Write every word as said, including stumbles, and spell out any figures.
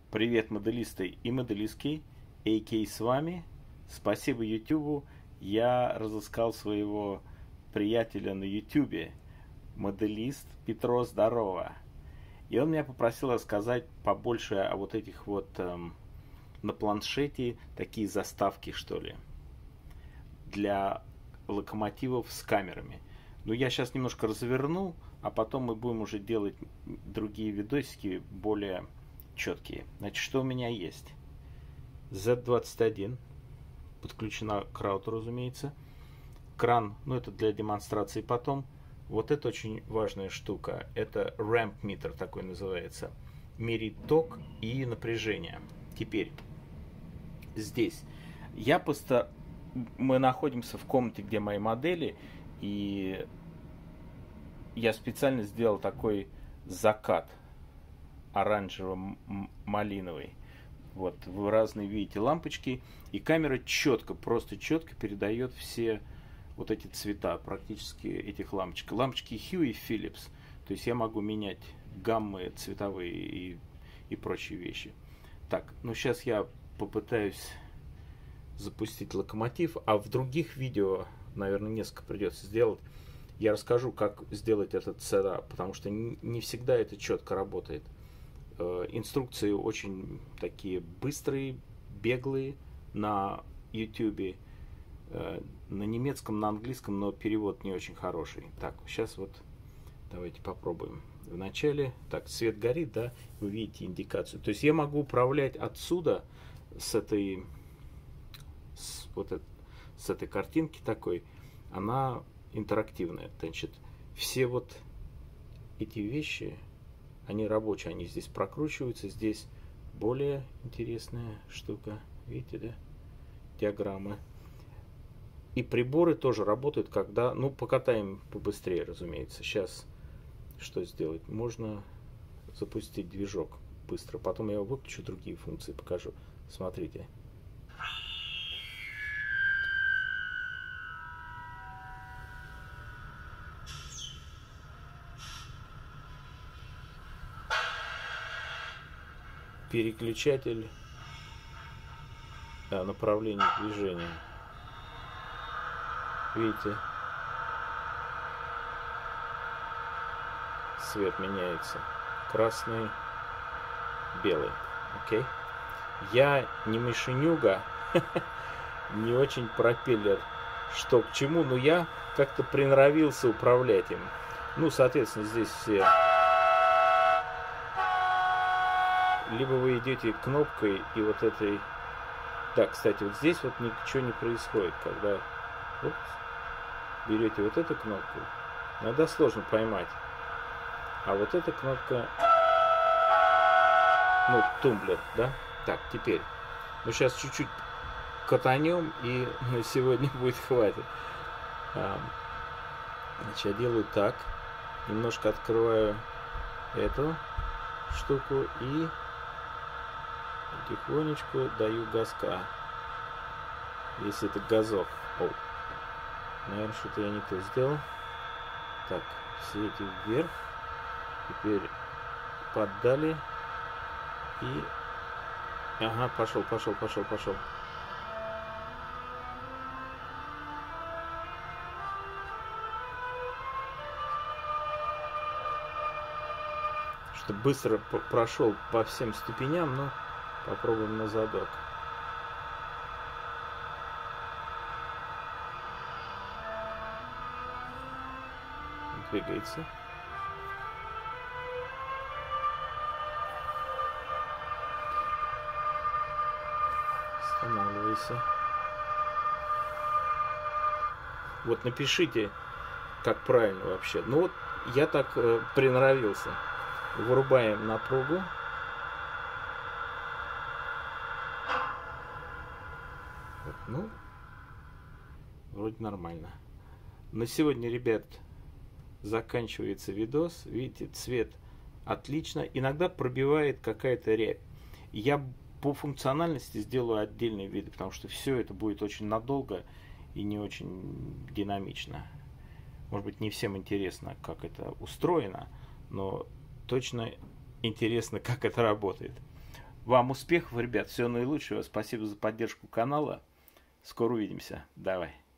Привет, моделисты и моделистки, эй кей с вами. Спасибо ютубу, я разыскал своего приятеля на ютубе, моделист Петро, здорово. И он меня попросил рассказать побольше о вот этих вот эм, на планшете, такие заставки, что ли, для локомотивов с камерами. Ну, я сейчас немножко разверну, а потом мы будем уже делать другие видосики более четкие. Значит, что у меня есть? зет двадцать один. Подключена к раутеру, разумеется. Кран, ну это для демонстрации потом. Вот это очень важная штука. Это ramp meter такой называется. Мерить ток и напряжение. Теперь, здесь. Я просто... Мы находимся в комнате, где мои модели. И я специально сделал такой закат оранжево-малиновый. Вот, вы разные видите лампочки, и камера четко, просто четко передает все вот эти цвета, практически этих лампочек. Лампочки Hue и Philips, то есть я могу менять гаммы цветовые и, и прочие вещи. Так, ну сейчас я попытаюсь запустить локомотив, а в других видео, наверное, несколько придется сделать. Я расскажу, как сделать этот сетап, потому что не всегда это четко работает. Инструкции очень такие быстрые, беглые на ютубе, на немецком, на английском, но перевод не очень хороший. Так, сейчас вот давайте попробуем. Вначале, так, свет горит, да, вы видите индикацию. То есть я могу управлять отсюда с этой, с, вот это, с этой картинки такой, она интерактивная. Значит, все вот эти вещи, они рабочие, они здесь прокручиваются. Здесь более интересная штука. Видите, да? Диаграммы. И приборы тоже работают, когда... Ну, покатаем побыстрее, разумеется. Сейчас что сделать? Можно запустить движок быстро. Потом я его выключу, другие функции покажу. Смотрите. Переключатель, да, направления движения. Видите? Цвет меняется. Красный, белый. Окей? Я не мышенюга, не очень пропеллер, что к чему, но я как-то приноровился управлять им. Ну, соответственно, здесь все... Либо вы идете кнопкой и вот этой... Да, кстати, вот здесь вот ничего не происходит, когда вот, берете вот эту кнопку. Иногда сложно поймать. А вот эта кнопка... Ну, тумблер, да? Так, теперь. Ну, сейчас чуть-чуть катанем, и на сегодня будет хватит. А, значит, я делаю так. Немножко открываю эту штуку и... Тихонечку даю газка. Если это газок. О, наверное, что-то я не то сделал. Так, все эти вверх. Теперь поддали. И... Ага, пошел, пошел, пошел, пошел. Что быстро прошел по всем ступеням, но... Попробуем на задок. Двигается. Останавливайся. Вот напишите, как правильно вообще. Ну вот я так э, приноровился. Вырубаем напругу. Ну, вроде нормально. На сегодня, ребят, заканчивается видос. Видите, цвет отлично. Иногда пробивает какая-то рябь. Я по функциональности сделаю отдельные виды, потому что все это будет очень надолго и не очень динамично. Может быть, не всем интересно, как это устроено, но точно интересно, как это работает. Вам успехов, ребят, всего наилучшего. Спасибо за поддержку канала. Скоро увидимся. Давай.